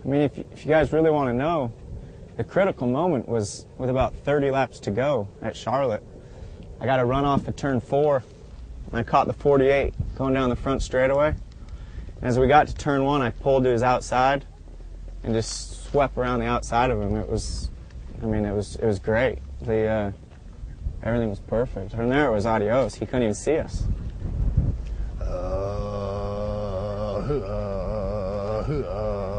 I mean, if you guys really want to know, the critical moment was with about 30 laps to go at Charlotte. I got a run off at turn 4, and I caught the 48 going down the front straightaway. And as we got to turn 1, I pulled to his outside and just swept around the outside of him. It was, I mean, it was great. Everything was perfect. From there, it was adios. He couldn't even see us. Hoo-ah, hoo-ah, hoo-ah.